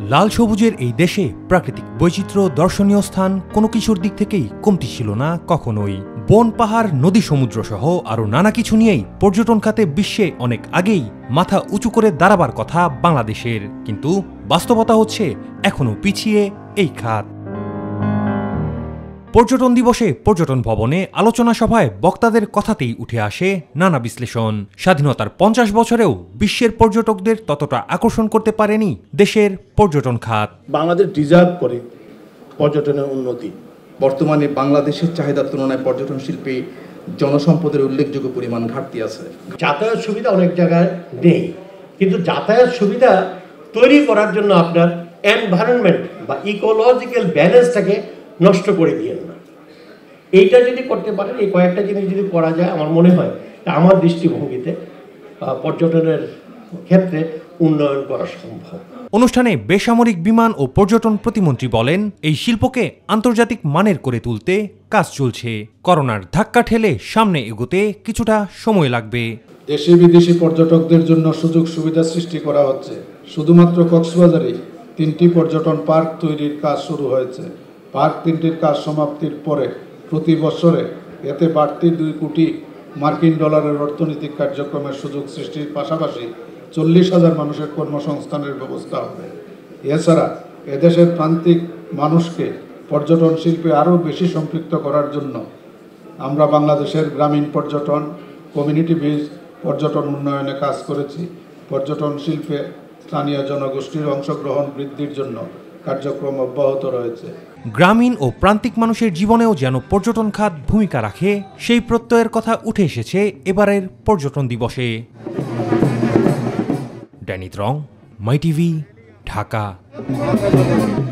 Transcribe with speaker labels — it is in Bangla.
Speaker 1: লাল সবুজের এই দেশে প্রাকৃতিক বৈচিত্র্য, দর্শনীয় স্থান কোনো কিছুর দিক থেকেই কমতি ছিল না কখনোই। বন, পাহাড়, নদী, সমুদ্র সহ আরও নানা কিছু নিয়েই পর্যটন খাতে বিশ্বে অনেক আগেই মাথা উঁচু করে দাঁড়াবার কথা বাংলাদেশের। কিন্তু বাস্তবতা হচ্ছে এখনও পিছিয়ে এই খাত। পর্যটন দিবসে পর্যটন ভবনে আলোচনা সভায় বক্তাদের কথাতেই উঠে আসে নানা বিশ্লেষণ। স্বাধীনতার ৫০ বছরেও বিশ্বের পর্যটকদের ততটা আকর্ষণ করতে পারেনি দেশের পর্যটন খাত।
Speaker 2: বাংলাদেশ ডিজার্ভ করে পর্যটনের উন্নতি।
Speaker 3: বর্তমানে বাংলাদেশের চাহিদার তুলনায় পর্যটন শিল্পে জনসম্পদের উল্লেখযোগ্য পরিমাণ ঘাটতি আছে।
Speaker 4: যাতায়াত সুবিধা অনেক জায়গায় নেই, কিন্তু যাতায়াত সুবিধা তৈরি করার জন্য আপনার এনভায়রনমেন্ট বা ইকোলজিক্যাল ব্যালেন্সটাকে নষ্ট করে দিয়েন না। এইটা যদি করতে পারেন, এই কয়েকটা জিনিস যদি করা যায়, আমার মনে হয় আমার দৃষ্টিভঙ্গিতে পর্যটনের ক্ষেত্রে উন্নয়ন করা সম্ভব।
Speaker 1: অনুষ্ঠানে বেসামরিক বিমান ও পর্যটন প্রতিমন্ত্রী বলেন, এই শিল্পকে আন্তর্জাতিক মানের করে তুলতে কাজ চলছে। করোনার ধাক্কা ঠেলে সামনে এগোতে কিছুটা সময় লাগবে।
Speaker 5: দেশি বিদেশি পর্যটকদের জন্য সুযোগ সুবিধা সৃষ্টি করা হচ্ছে। শুধুমাত্র কক্সবাজারে 3টি পর্যটন পার্ক তৈরির কাজ শুরু হয়েছে। পার্ক 3টির কাজ সমাপ্তির পরে প্রতি বছরে এতে বাড়তি 2 কোটি মার্কিন ডলারের অর্থনৈতিক কার্যক্রমের সুযোগ সৃষ্টির পাশাপাশি 40,000 মানুষের কর্মসংস্থানের ব্যবস্থা হবে। এছাড়া এদেশের প্রান্তিক মানুষকে পর্যটন শিল্পে আরও বেশি সম্পৃক্ত করার জন্য আমরা বাংলাদেশের গ্রামীণ পর্যটন, কমিউনিটি বেসড পর্যটন উন্নয়নে কাজ করেছি। পর্যটন শিল্পে স্থানীয় জনগোষ্ঠীর অংশগ্রহণ বৃদ্ধির জন্য কার্যক্রম অব্যাহত রয়েছে।
Speaker 1: গ্রামীণ ও প্রান্তিক মানুষের জীবনেও যেন পর্যটন খাত ভূমিকা রাখে, সেই প্রত্যয়ের কথা উঠে এসেছে এবারের পর্যটন দিবসে। Danny Trong, my TV, Dhaka.